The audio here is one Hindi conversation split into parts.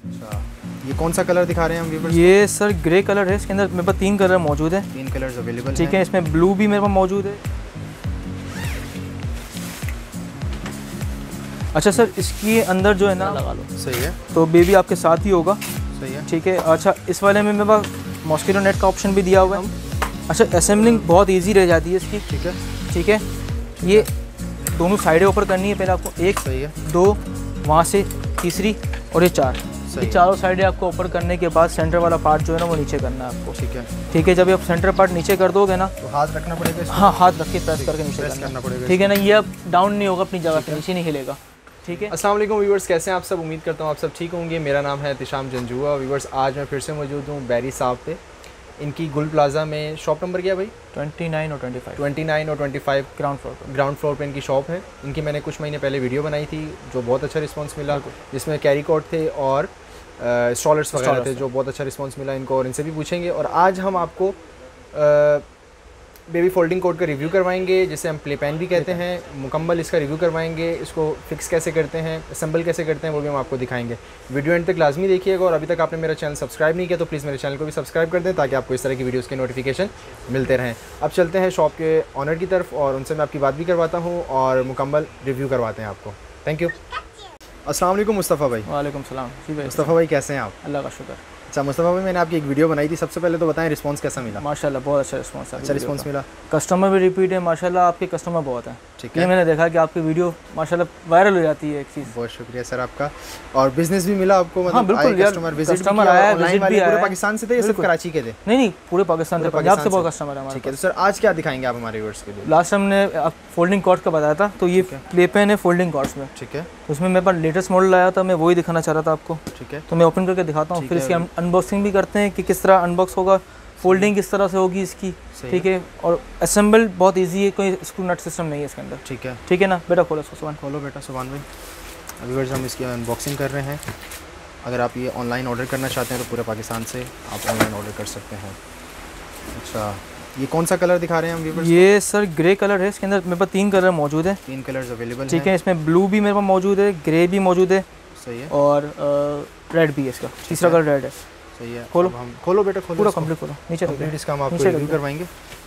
अच्छा, ये कौन सा कलर दिखा रहे हैं हम व्यूअर्स? ये सर ग्रे कलर है, इसके अंदर मेरे पास 3 कलर मौजूद है। 3 कलर्स अवेलेबल ठीक है, इसमें ब्लू भी मेरे पास मौजूद है। अच्छा सर, इसके अंदर जो है ना लगा लो, सही है, तो बेबी आपके साथ ही होगा। सही है, ठीक है। अच्छा, इस वाले में मेरे पास मॉस्किटो नेट का ऑप्शन भी दिया हुआ है। अच्छा, असेंबलिंग बहुत इजी रह जाती है इसकी। ठीक है, ठीक है। ये दोनों साइडें ऊपर करनी है पहले आपको, 1 सही है, 2, वहाँ से तीसरी और ये 4। सही ये चारों साइडें आपको ऊपर करने के बाद सेंटर वाला पार्ट जो है ना वो नीचे करना है आपको। ठीक है, ठीक है। जब ये आप सेंटर पार्ट नीचे कर दोगे ना, तो हाथ रखना पड़ेगा इसमें? हाँ, हाथ रख के प्रेस करके नीचे प्रेस करना पड़ेगा। ठीक है ना, ये अब डाउन नहीं होगा, अपनी जगह पे नीचे नहीं हिलेगा। ठीक है। अस्सलाम वालेकुम व्यूअर्स, कैसे हैं आप सब? उम्मीद करता हूँ आप सब ठीक होंगे। मेरा नाम है तिशाम जंजुआ। व्यूअर्स, आज मैं फिर से मौजूद हूँ बैरी साहब पे। इनकी गुल प्लाजा में शॉप नंबर क्या भाई? 29 और 25 29 और 25 ग्राउंड फ्लोर पे इनकी शॉप है। इनकी मैंने कुछ महीने पहले वीडियो बनाई थी जो बहुत अच्छा रिस्पांस मिला, जिसमें कैरी कोट थे और स्टॉलर्स वगैरह थे, जो बहुत अच्छा रिस्पांस मिला इनको, और इनसे भी पूछेंगे। और आज हम आपको बेबी फोल्डिंग कोट का रिव्यू करवाएंगे, जिसे हम प्ले पैन भी कहते हैं। मुकम्मल इसका रिव्यू करवाएंगे, इसको फिक्स कैसे करते हैं, असेंबल कैसे करते हैं, वो भी हम आपको दिखाएंगे। वीडियो एंड तक लाजमी देखिएगा, और अभी तक आपने मेरा चैनल सब्सक्राइब नहीं किया तो प्लीज़ मेरे चैनल को भी सब्सक्राइब कर दें, ताकि आपको इस तरह की वीडियोज़ के नोटिफिकेशन मिलते रहें। अब चलते हैं शॉप के ऑनर की तरफ, और उनसे मैं आपकी बात भी करवाता हूँ और मुकम्मल रिव्यू करवाते हैं आपको। Thank you. अस्सलाम वालेकुम मुस्तफ़ा भाई। वालेकुम सलाम। जी भाई। मुस्तफ़ा भाई कैसे हैं आप? अल्लाह का शुक्र। अच्छा मुस्तफ़ा भाई, मैंने आपकी एक वीडियो बनाई थी, सबसे पहले तो बताएं रिस्पांस कैसा मिला? माशाल्लाह बहुत अच्छा रिस्पांस है। अच्छा रिस्पांस मिला, कस्टमर भी रिपीट है माशाल्लाह, आपके कस्टमर बहुत हैं। ठीक है, मैंने देखा कि आपकी वीडियो माशाल्लाह वायरल हो जाती है एक चीज़। बहुत शुक्रिया सर आपका। और बिजनेस भी मिला आपको? मतलब हाँ बिल्कुल यार, कस्टमर आया, विजिट भी पूरे आया। पाकिस्तान से थे या सिर्फ कराची के थे? नहीं, पूरे पाकिस्तान से, पंजाब से बहुत कस्टमर है हमारे। ठीक है, तो सर आज क्या दिखाएंगे आप हमारे व्यूअर्स के लिए? लास्ट टाइम हमने आप फोल्डिंग कॉर्ड्स का बताया था, तो ये प्ले पेन है फोल्डिंग कॉर्ड्स में। ठीक है, तो उसमें मेरे पास लेटेस्ट मॉडल आया था, मैं वही दिखाना चाह रहा था आपको। ठीक है, तो मैं ओपन करके दिखाता हूँ, फिर इसकी अनबॉक्सिंग भी करते हैं कि किस तरह अनबॉक्स होगा, फोल्डिंग किस तरह से होगी इसकी। ठीक है। और असेंबल बहुत इजी है, कोई स्क्रू नट सिस्टम नहीं है इसके अंदर। ठीक है, ठीक है ना बेटा, खोलो इसको सुभान। खोलो बेटा सुभान भाई। व्यूअर्स, हम इसकी अनबॉक्सिंग कर रहे हैं। अगर आप ये ऑनलाइन ऑर्डर करना चाहते हैं तो पूरे पाकिस्तान से आप ऑनलाइन ऑर्डर कर सकते हैं। अच्छा, ये कौन सा कलर दिखा रहे हैं हम व्यूअर्स? ये सर ग्रे कलर है, इसके अंदर मेरे पास 3 कलर मौजूद है। 3 कलर्स अवेलेबल ठीक है। इसमें ब्लू भी मेरे पास मौजूद है, ग्रे भी मौजूद है, सही है, और रेड भी है, इसका तीसरा कलर रेड है। सही है। खोलो, हम खोलो बेटा, खोलो पूरा कंप्लीट करो, नीचे रख दो। इसका हम आपको नीचे रिव्यू करवाएंगे।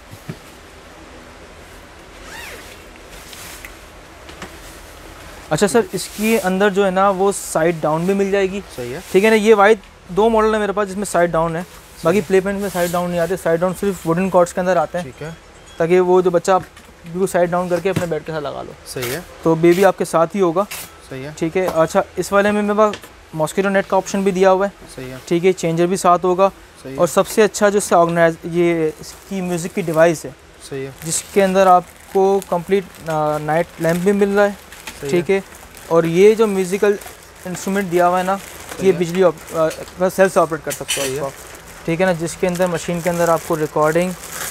अच्छा सर, इसके अंदर जो है ना वो साइड डाउन भी मिल जाएगी। सही है, ठीक है ना। ये वाइट 2 मॉडल है मेरे पास जिसमें साइड डाउन है, बाकी प्ले पेन में साइड डाउन नहीं आते। साइड डाउन सिर्फ वुडन कॉर्ड्स के अंदर आते हैं। ठीक है, ताकि वो जो बच्चा बिल्कुल साइड डाउन करके अपने बेड के साथ लगा लो। सही है, तो बेबी आपके साथ ही होगा। सही है, ठीक है। अच्छा, इस वाले में मेरे पास मॉस्किटो नेट का ऑप्शन भी दिया हुआ है। सही है, ठीक है। चेंजर भी साथ होगा। सही है, और सबसे अच्छा जो इससे ऑर्गेनाइज ये इसकी म्यूज़िक की डिवाइस है, सही है, जिसके अंदर आपको कंप्लीट नाइट लैम्प भी मिल रहा है। ठीक है। और ये जो म्यूज़िकल इंस्ट्रूमेंट दिया हुआ है ना, ये बिजली सेल्फ से ऑपरेट कर सकते हो इसको। ठीक है ना। जिसके अंदर मशीन के अंदर आपको रिकॉर्डिंग,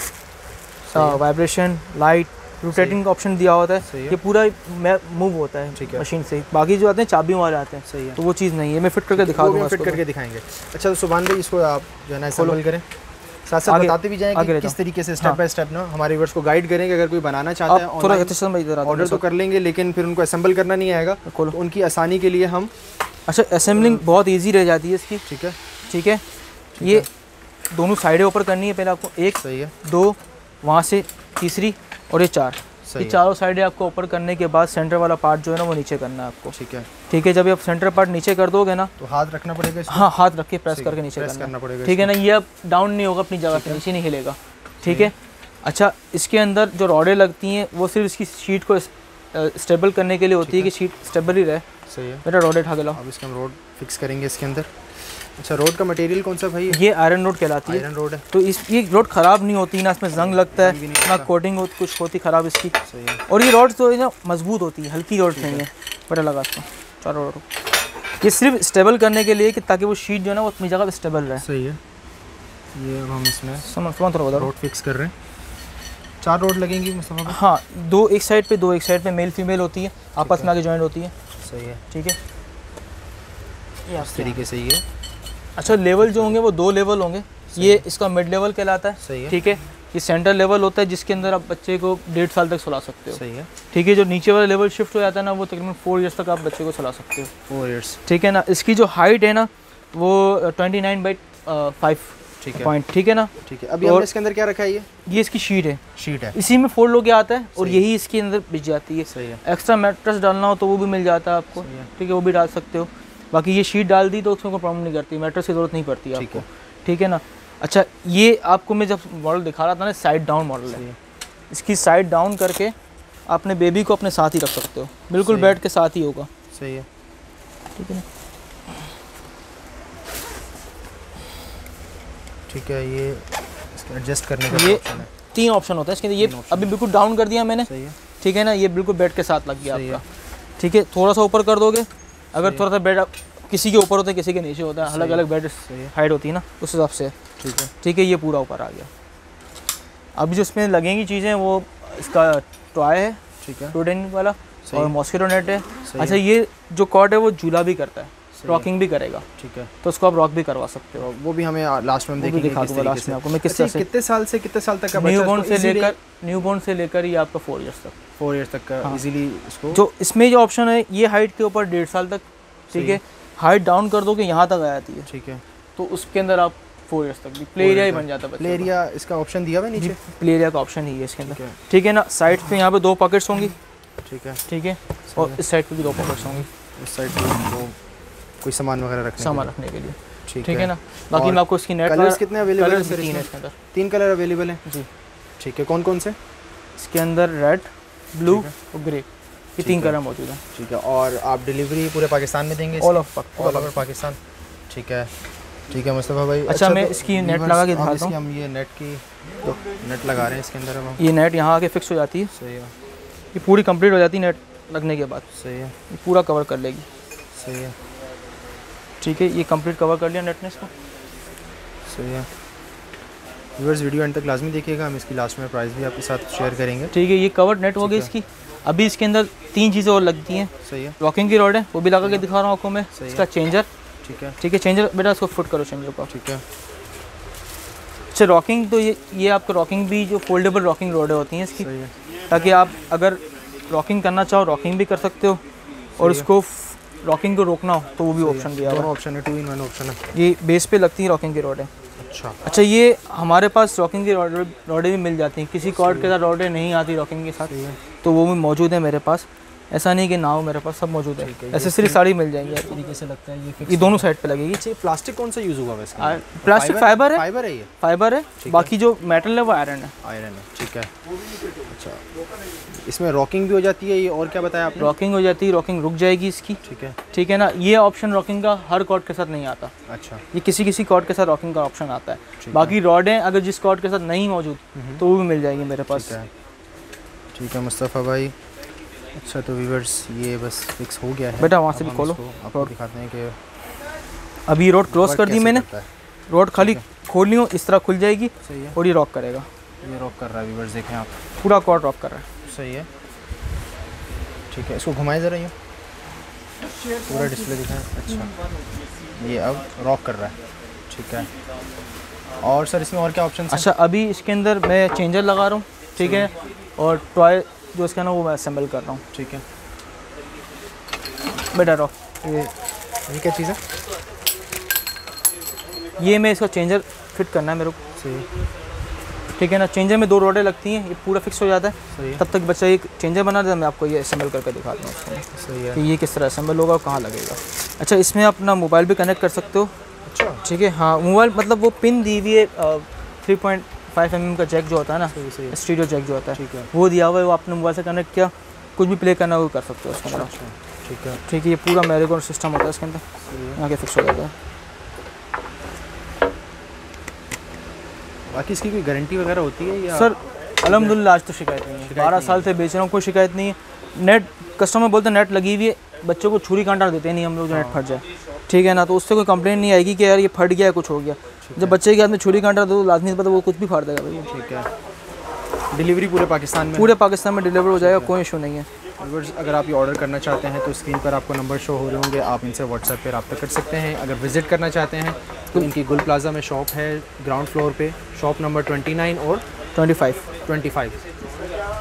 वाइब्रेशन, लाइट, रोटेटिंग का ऑप्शन दिया होता है। ये पूरा मूव होता है मशीन से। बाकी जो आते हैं चाबी वाले आते हैं। सही है। तो वो चीज़ नहीं है, मैं फिट करके दिखा दूँगा। फिट करके दिखाएंगे। अच्छा तो सुभान भाई, इसको आप जो है ना असेंबल करें, साथ साथ बताते भी जाएं कि किस तरीके से स्टेप बाय स्टेप ना हमारे व्यूअर्स को गाइड करेंगे। अगर कोई बनाना चाहता है ऑर्डर तो कर लेंगे, लेकिन फिर उनको असेंबल करना नहीं आएगा, तो उनकी आसानी के लिए हम। अच्छा, असेंबलिंग बहुत ईजी रह जाती है इसकी। ठीक है, ठीक है। ये दोनों साइडें ऊपर करनी है पहले आपको, 1 सही है, 2, वहाँ से तीसरी और ये 4। ये चारों साइडें आपको ऊपर करने के बाद सेंटर वाला पार्ट जो है ना वो नीचे करना है आपको। ठीक है, ठीक है। जब आप सेंटर पार्ट नीचे कर दोगे ना, तो हाथ रखना पड़ेगा इसको? हाँ, हाथ रख के प्रेस करके नीचे करना पड़ेगा। ठीक है ना। ये अब डाउन नहीं होगा, अपनी जगह पे नीचे नहीं हिलेगा। ठीक है। अच्छा, इसके अंदर जो रॉडें लगती हैं वो सिर्फ इसकी शीट को स्टेबल करने के लिए होती है कि शीट स्टेबल ही रहे। सही है। बेटा रॉड उठा के लाओ। अब इसके हम रोड फिक्स करेंगे इसके अंदर। अच्छा, रोड का मटेरियल कौन सा भाई? ये आयरन रोड कहलाती है। आयरन रोड है। तो ये रोड ख़राब नहीं होती ना, इसमें जंग लगता है ना, कोटिंग कुछ होती ख़राब इसकी। सही है। और ये रोड तो है ना मजबूत होती है, हल्की रोड नहीं है। बड़ा लगा इसको चारों रोड। ये सिर्फ स्टेबल करने के लिए कि ताकि वो शीट जो है ना वो अपनी जगह पे स्टेबल रहे। सही है। ये अब हम इसमें समझ थोड़ा रोड फिक्स कर रहे हैं। 4 रोड लगेंगी मुस्तफा? हाँ, 2 एक साइड पे, 2 एक साइड पे, मेल फीमेल होती है, आपस में आगे जॉइंट होती है। सही है। ठीक है। ये इस तरीके से ये। अच्छा, लेवल जो होंगे वो 2 लेवल होंगे। ये इसका मिड लेवल कहलाता है। सही है। ठीक है। ये सेंटर लेवल होता है जिसके अंदर आप बच्चे को 1.5 साल तक सुला सकते हो। सही है। ठीक है। जो नीचे वाला लेवल शिफ्ट हो जाता है ना, वो तकरीबन 4 ईयर्स तक आप बच्चे को सुला सकते हो। 4 ईयर्स। ठीक है ना। इसकी जो हाइट है ना वो 29/5 ठीक है पॉइंट, ठीक है ना। ठीक है। अभी हमने इसके अंदर क्या रखा है? ये इसकी शीट है, शीट है, इसी में फोल्ड होके आता है और यही इसके अंदर बिछ जाती है। सही है। एक्स्ट्रा मैट्रेस डालना हो तो वो भी मिल जाता है आपको, ठीक है, वो भी डाल सकते हो। बाकी ये शीट डाल दी तो उसमें कोई प्रॉब्लम नहीं करती, मैट्रेस की ज़रूरत नहीं पड़ती है आपको, ठीक है ना। अच्छा, ये आपको मैं जब मॉडल दिखा रहा था ना, साइड डाउन मॉडल है। इसकी साइड डाउन करके अपने बेबी को अपने साथ ही रख सकते हो, बिल्कुल बेड के साथ ही होगा। सही है, ठीक है ना। ठीक है। ये इसको एडजस्ट करने का ये ऑप्शन है, 3 ऑप्शन होता है इसके अंदर। ये अभी बिल्कुल डाउन कर दिया मैंने, सही है, ठीक है ना। ये बिल्कुल बेड के साथ लग गया आपका, ठीक है। थोड़ा सा ऊपर कर दोगे, अगर थोड़ा सा बेड किसी के ऊपर होता है किसी के नीचे होता है, अलग अलग बेड हाइट होती है ना, उस हिसाब से, ठीक है। ठीक है, ये पूरा ऊपर आ गया। अभी जो इसमें लगेंगी चीज़ें वो इसका टॉय है, ठीक है, टूडेन वाला, और मॉस्किटो नेट है। सही अच्छा, ये जो कॉट है वो झूला भी करता है, रॉकिंग भी करेगा, ठीक है। तो उसको आप रॉक भी करवा सकते हो। वो भी हमें लास्ट में देखेंगे, दिखा दूंगा लास्ट में आपको मैं किस तरह से। कितने साल से कितने साल तक का न्यूबॉर्न से लेकर ये आपका 4 इयर्स तक, 4 इयर्स तक का इजीली इसको। जो इसमें जो ऑप्शन है ये हाइट के ऊपर 1.5 साल तक, ठीक है। हाइट डाउन कर दो कि यहाँ तक आ जाती है, ठीक है, तो उसके अंदर आप 4 इयर्स तक भी प्ले एरिया ही बन जाता है। प्ले एरिया इसका ऑप्शन दिया हुआ है नीचे, प्ले एरिया का ऑप्शन ही है इसके अंदर, ठीक है ना। साइड पे यहाँ पे 2 पॉकेट्स होंगी, ठीक है, ठीक है, और इस साइड पे भी 2 पॉकेट्स होंगी, इस साइड पे कोई सामान वगैरह रखने के लिए, ठीक है ना। बाकी मैं आपको इसकी नेट कलर्स कितने अवेलेबल हैं? 3 है इसके अंदर, 3 कलर अवेलेबल हैं जी, ठीक है। कौन कौन से? इसके अंदर रेड, ब्लू और ग्रे, ये 3 कलर मौजूद हैं, ठीक है। और आप डिलीवरी पूरे पाकिस्तान में देंगे? ऑल ओवर पाकिस्तान, ठीक है, ठीक है मुस्तफ़ा भाई। अच्छा, मैं इसकी नेट लगा के दिखाता हूँ। हम ये नेट की नेट लगा रहे हैं इसके अंदर। अब ये नेट यहाँ आके फिक्स हो जाती है, सही है, ये पूरी कंप्लीट हो जाती है नेट लगने के बाद, सही है, ये पूरा कवर कर लेगी, सही है, ठीक है। ये कंप्लीट कवर कर लिया नेट ने इसको, सही है। व्यूअर्स वीडियो एंड तक लाजमी देखिएगा, हम इसकी लास्ट में प्राइस भी आपके साथ शेयर करेंगे, ठीक है। ये कवर्ड नेट हो गई इसकी। अभी इसके अंदर 3 चीज़ें और लगती हैं, सही है। रॉकिंग की रॉड है, वो भी लगा के दिखा रहा हूँ आपको मैं। इसका चेंजर, ठीक है, ठीक है, चेंजर बेटा इसको फुट करो चेंजर को, ठीक है। अच्छा, रॉकिंग तो ये आपका रॉकिंग भी जो फोल्डेबल रॉकिंग रोडें होती हैं इसकी, सही है, ताकि आप अगर रॉकिंग करना चाहो रॉकिंग भी कर सकते हो, और इसको रॉकिंग को रोकना हो तो वो भी ऑप्शन दिया हुआ है। ऑप्शन है, 2 in 1 ऑप्शन है। ये बेस पे लगती है रॉकिंग की रोडें। अच्छा, ये हमारे पास रॉकिंग की रोडें भी मिल जाती हैं, किसी कॉर्ड के साथ रोडें नहीं आती रॉकिंग के साथ, तो वो भी मौजूद है मेरे पास। ऐसा नहीं कि ना हो, मेरे पास सब मौजूद है। एसेसरी साड़ी मिल जाएंगी इस तरीके से लगता है। ये दोनों साइड पे लगेगी। प्लास्टिक कौन सा यूज़ हुआ है इसका? प्लास्टिक फाइबर है, फाइबर है, ये फाइबर है। बाकी जो मेटल है वो आयरन है, आयरन है, ठीक है। अच्छा, इसमें रॉकिंग भी हो जाती है, ये और क्या बताया आपने? रॉकिंग हो जाती है, रॉकिंग रुक जाएगी इसकी, ठीक है, ठीक है ना। ये ऑप्शन रॉकिंग का हर कॉर्ड के साथ नहीं आता। अच्छा, ये किसी किसी कॉर्ड के साथ रॉकिंग का ऑप्शन आता है। बाकी रॉडें अगर जिस कॉर्ड के साथ नहीं मौजूद तो वो भी मिल जाएगी मेरे पास, ठीक है मुस्तफ़ा भाई। अच्छा, तो व्यूअर्स ये बस फिक्स हो गया है बेटा, वहाँ से भी खोलो, आपको दिखाते हैं कि अभी रोड क्लोज कर दी मैंने। रोड खाली खोलनी हो इस तरह खुल जाएगी, सही है, और ये रॉक करेगा। ये रॉक कर रहा है व्यूअर्स, देखें आप, पूरा कॉर्ड रॉक कर रहा है, सही है, ठीक है। इसको घुमाए ज़रा, यूँ पूरा डिस्प्ले दिखाएं। अच्छा, ये अब रॉक कर रहा है, ठीक है। और सर इसमें और क्या ऑप्शन? अच्छा, अभी इसके अंदर मैं चेंजर लगा रहा हूँ, ठीक है, और टॉय जो इसका ना वो मैं असेंबल कर रहा हूँ, ठीक है बेटा। रॉक, ये क्या चीज़ है? ये मैं इसका चेंजर फिट करना है मेरे को, सही है, ठीक है ना। चेंजर में 2 रोडें लगती हैं, ये पूरा फिक्स हो जाता है, सही है, तब तक बच्चा एक चेंजर बना देता है। मैं आपको ये असेंबल करके दिखाता हूँ उसको, सही है, कि ये किस तरह असेंबल होगा और कहाँ लगेगा। अच्छा, इसमें अपना मोबाइल भी कनेक्ट कर सकते हो, अच्छा, ठीक है। हाँ, मोबाइल मतलब वो पिन दी हुई है, 3.5 mm का जैक जो होता है ना, स्टीरियो जैक जो होता है, ठीक है, वो दिया हुआ है। वो आपने मोबाइल से कनेक्ट किया, कुछ भी प्ले करना वो कर सकते हो उसके अंदर, ठीक है, ठीक है। ये पूरा मैरिगोन सिस्टम होता है इसके अंदर, यहाँ के फिक्स हो जाता है। बाकी इसकी कोई गारंटी वगैरह होती है या? सर अल्हम्दुलिल्लाह आज तो शिकायत नहीं है, 12 साल से बेच रहा हूँ, कोई शिकायत नहीं है। नेट कस्टमर बोलते हैं नेट लगी हुई है, बच्चों को छुरी कांटा देते नहीं हम लोग जो नेट फट जाए, ठीक है ना, तो उससे कोई कंप्लेंट नहीं आएगी कि यार ये फट गया है, कुछ हो गया। जब बच्चे के हाथ में छुरी कांटा दो, लाजमी पता वो कुछ भी फाड़ देगा भाई, ठीक है। डिलीवरी पूरे पाकिस्तान में? पूरे पाकिस्तान में डिलीवर हो जाएगा, कोई इशू नहीं है। अगर आप ये ऑर्डर करना चाहते हैं तो स्क्रीन पर आपको नंबर शो हो रहे होंगे, आप इनसे व्हाट्सएप पर रब्ता कर सकते हैं। अगर विज़िट करना चाहते हैं तो इनकी गुल प्लाजा में शॉप है, ग्राउंड फ्लोर पे, शॉप नंबर 29 और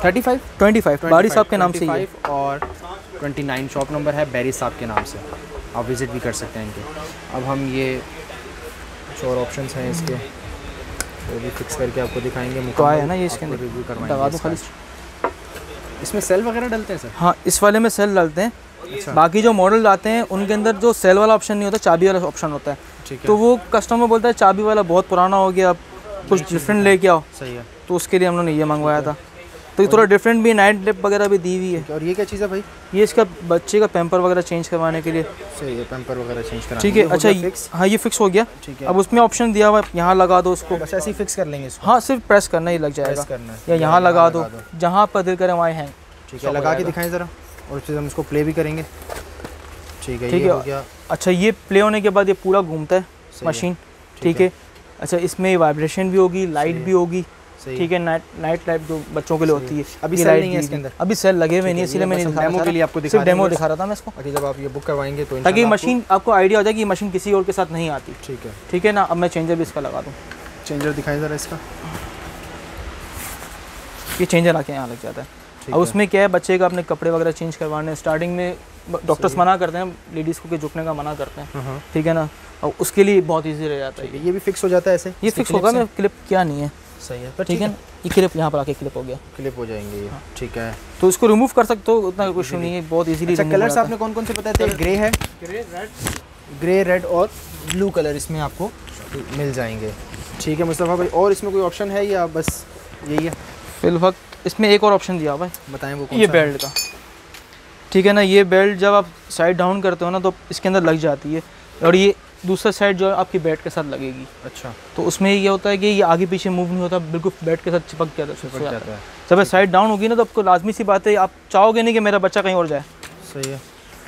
25 बारी साहब के नाम से ही है, और 29 शॉप नंबर है बैरी साहब के नाम से, आप विज़िट भी कर सकते हैं इनके। अब हम ये कुछ और ऑप्शंस हैं इसके, वो भी फिक्स करके आपको दिखाएंगे। तो आया ना ये इसके अंदर रिव्यू लगा करवाएंगे दो खाली। इसमें सेल वगैरह डलते हैं सर? हाँ, इस वाले में सेल डालते हैं। अच्छा। बाकी जो मॉडल आते हैं उनके अंदर जो सेल वाला ऑप्शन नहीं होता, चाबी वाला ऑप्शन होता है। ठीक है। तो वो कस्टमर बोलता है चाबी वाला बहुत पुराना हो गया, आप कुछ डिफरेंट लेके आओ। सही है। तो उसके लिए हम लोगों ने ये मंगवाया था। तो ये थोड़ा डिफरेंट भी, नाइट लैम्प वगैरह भी दी हुई है। और ये क्या चीज़ है भाई? ये इसका बच्चे का पैम्पर वगैरह चेंज करवाने के लिए। सही है, पैम्पर वगैरह चेंज कराना। ठीक है। अच्छा, फिक्स? हाँ ये फिक्स हो गया। ठीक है। अब उसमें ऑप्शन दिया हुआ है, यहाँ लगा दो उसको। बस ऐसे ही फिक्स कर लेंगे इसको? हाँ, सिर्फ प्रेस करना ही लग जाएगा, करना है या यहाँ लगा दो, जहाँ पर दिल करे वहाँ हैंग। ठीक है, लगा के दिखाएं ज़रा, और फिर हम इसको प्ले भी करेंगे। ठीक है, ठीक ये है। हो गया। अच्छा, ये प्ले होने के बाद ये पूरा घूमता है मशीन। ठीक है। अच्छा, इसमें वाइब्रेशन भी होगी, लाइट भी होगी। ठीक है, नाइट लाइट जो बच्चों के लिए होती है। अभी सेल नहीं है इसके अंदर? अभी सेल लगे हुए नहीं, इसलिए मैंने डेमो के लिए आपको सिर्फ डेमो दिखा रहा था मैं इसको, ताकि जब आप ये बुक करवाएंगे तो ताकि मशीन आपको आइडिया हो जाए कि मशीन किसी और के साथ नहीं आती। ठीक है। ठीक है ना। अब मैं चेंजर भी इसका लगा दूँ। चेंजर दिखाएं ज़रा इसका। ये चेंजर आके यहाँ लग जाता है। अब उसमें क्या है, बच्चे का अपने कपड़े वगैरह चेंज करवाने, स्टार्टिंग में डॉक्टर्स मना करते हैं लेडीज़ को कि झुकने का मना करते हैं। ठीक है ना। और उसके लिए बहुत ईजी रह जाता है। ये भी फिक्स हो जाता है ऐसे? ये फिक्स होगा, मैं क्लिप क्या नहीं है। सही है। ठीक है ना। ये क्लिप यहाँ पर आके क्लिप हो गया, क्लिप हो जाएंगे ये। ठीक है। तो इसको रिमूव कर सकते हो, उतना कोई इशू नहीं है, बहुत इजीली। अच्छा, कलर्स आपने कौन कौन से बताए थे? ग्रे है, ग्रे, रेड और ब्लू कलर इसमें आपको मिल जाएंगे। ठीक है मुस्तफ़ा भाई, और इसमें कोई ऑप्शन है या बस यही है? फिलहाल इसमें एक और ऑप्शन दिया हुआ है, बताएं वो कौन ये सा? बेल्ट का। ठीक है ना। ये बेल्ट जब आप साइड डाउन करते हो ना तो इसके अंदर लग जाती है, और ये दूसरा साइड जो है आपकी बेड के साथ लगेगी। अच्छा। तो उसमें ये होता है कि ये आगे पीछे मूव नहीं होता, बिल्कुल बेड के साथ चिपक जाता है। जब ये साइड डाउन होगी ना तो आपको लाजमी सी बात है, आप चाहोगे नहीं कि मेरा बच्चा कहीं और जाए। सही है।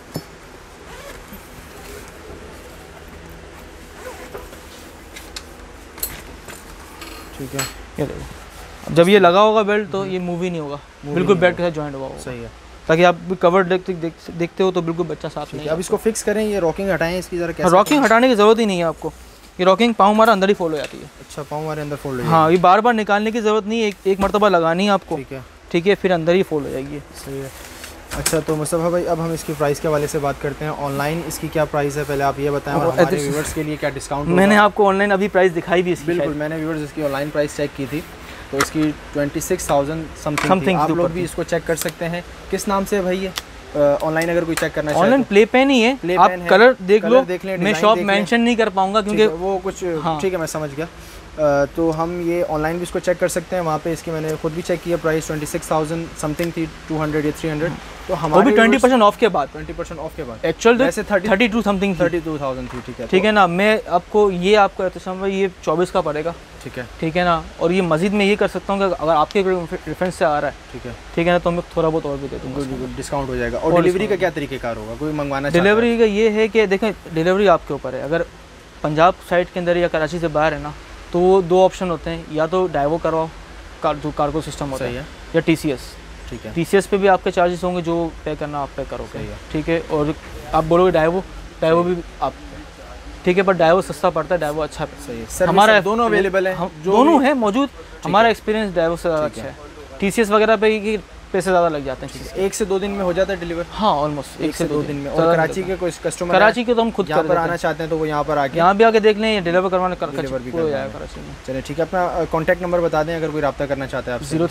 ठीक है। ये देखो, जब ये लगा होगा बेल्ट तो ये मूव ही नहीं होगा, बिल्कुल बेड के साथ जॉइंट हुआ होगा। सही है। ताकि आप भी कवर देखते हो तो बिल्कुल बच्चा साफ नहीं है। अब इसको फिक्स करें, ये रॉकिंग हटाएं इसकी ज़रा कैसे? रॉकिंग हटाने की ज़रूरत ही नहीं है आपको, ये रॉकिंग पाँव हमारा अंदर ही फोल्ड हो जाती है। अच्छा, पाँव हमारे अंदर फोल्ड हो? हाँ, ये बार बार निकालने की ज़रूरत नहीं है, एक मरतबा लगानी है आपको। ठीक है। ठीक है, फिर अंदर ही फोल्ड हो जाएगी। सही है। अच्छा, तो मुस्तफ़ा भाई अब हम इसकी प्राइस के हवाले से बात करते हैं। ऑनलाइन इसकी क्या प्राइस है पहले आप ये बताएं, और हमारे व्यूअर्स के लिए क्या डिस्काउंट? मैंने आपको ऑनलाइन अभी प्राइस दिखाई भी इसकी। बिल्कुल, मैंने व्यूअर्स इसकी ऑनलाइन प्राइस चेक की थी, तो इसकी 26,000 समथिंग। आप लोग भी इसको चेक कर सकते हैं। किस नाम से है भाई ये? ऑनलाइन अगर कोई चेक करना चाहे, ऑनलाइन प्ले पेन ही है, आप कलर देख लो, मैं शॉप मेंशन नहीं कर पाऊंगा क्योंकि वो कुछ। हाँ। ठीक है, मैं समझ गया। तो हम ये ऑनलाइन भी इसको चेक कर सकते हैं। वहाँ पे इसकी मैंने खुद भी चेक किया, प्राइस 26,000 समथिंग थी, 200 या 300। तो हमारे 20% ऑफ के बाद, 20% ऑफ के बाद एक्चुअल वैसे 32 समथिंग 32,000 थी। ठीक है। ठीक है ना। मैं आपको ये आपका ये 24 का पड़ेगा। ठीक है। ठीक है ना। और ये मजीद मैं ये कर सकता हूँ कि अगर आपके रेफरेंस से आ रहा है, ठीक है, ठीक है ना, तो मैं थोड़ा बहुत और भी दे दूँगा, डिस्काउंट हो जाएगा। और डिलीवरी का क्या तरीक़ेकार होगा? कोई मंगवाना चाहता है? डिलीवरी का ये है कि देखें, डिलीवरी आपके ऊपर है। अगर पंजाब साइड के अंदर या कराची से बाहर है ना, तो दो ऑप्शन होते हैं, या तो डाइवो करवाओ, कार्गो सिस्टम होता है, या TCS। ठीक है। TCS पे भी आपके चार्जेस होंगे, जो पे करना आप पे करोगे। ठीक है। और आप बोलोगे डाइवो भी आप, ठीक है, पर डाइवो सस्ता पड़ता है, डाइवो अच्छा है। हमारा दोनों अवेलेबल है, दोनों है मौजूद। हमारा एक्सपीरियंस डाइवो से अच्छा है। TCS वगैरह पे पैसे ज़्यादा लग जाते हैं। 1 से 2 दिन में हो जाता है डिलीवर? हाँ, ऑलमोस्ट 1 से 2 दिन में। और कराची के कोई कस्टमर, कराची के तो हम खुद यहाँ पर आना चाहते हैं तो वो यहाँ पर आके देख लें, डिलीवर करवाने डिलीवर भी हो जाएगा कराची में। चलिए ठीक है। अपना कॉन्टैक्ट नंबर बता दें अगर कोई रब्ता करना चाहता है आपसे।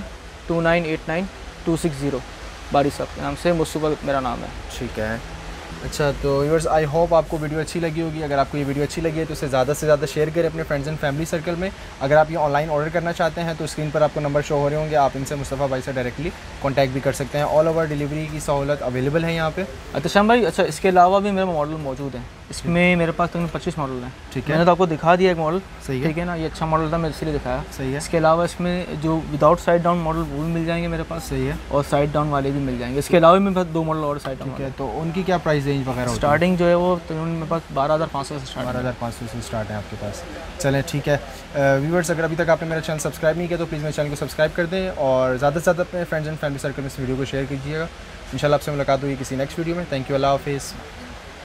0321-2989-260 बारिश साहब के नाम से, मुस्तफा मेरा नाम है। ठीक है। अच्छा, तो व्यूअर्स, आई होप आपको वीडियो अच्छी लगी होगी। अगर आपको ये वीडियो अच्छी लगी है तो इसे ज़्यादा से ज़्यादा शेयर करें अपने फ्रेंड्स एंड फैमिली सर्कल में। अगर आप ये ऑनलाइन ऑर्डर करना चाहते हैं तो स्क्रीन पर आपको नंबर शो हो रहे होंगे, आप इनसे मुस्तफ़ा भाई से डायरेक्टली कॉन्टैक्ट भी कर सकते हैं। ऑल ओवर डिलीवरी की सहूलत अवेलेबल है यहाँ पे। अच्छा भाई, अच्छा इसके अलावा भी मेरे मॉडल मौजूद हैं, इसमें मेरे पास तकरीबन 25 मॉडल हैं। ठीक है। मैंने तो आपको दिखा दिया एक मॉडल। सही है। ठीक है ना, ये अच्छा मॉडल था, मैं इसलिए दिखाया। सही है। इसके अलावा इसमें जो विदाउट साइड डाउन मॉडल वो भी मिल जाएंगे मेरे पास। सही है। और साइड डाउन वाले भी मिल जाएंगे। इसके अलावा मेरे पास 2 मॉडल और साइड डाउन। ठीक है। तो उनकी क्या प्राइस रेंज वगैरह? स्टार्टिंग जो है वो तकरीबन मेरे पास 12,500 से स्टार्ट। 12,500 से स्टार्ट है आपके पास। चलें ठीक है। व्यूअर्स, अगर अभी तक आपने मेरा चैनल सब्सक्राइब नहीं किया तो प्लीज़ मेरे चैनल को सब्सक्राइब कर दें, और ज़्यादा से ज़्यादा अपने फ्रेंड्स एंड फैमिली सर्कल में इस वीडियो को शेयर कीजिएगा। इंशाल्लाह आपसे मुलाकात होगी किसी नेक्स्ट वीडियो में। थैंक यू, अल्लाह हाफिज़।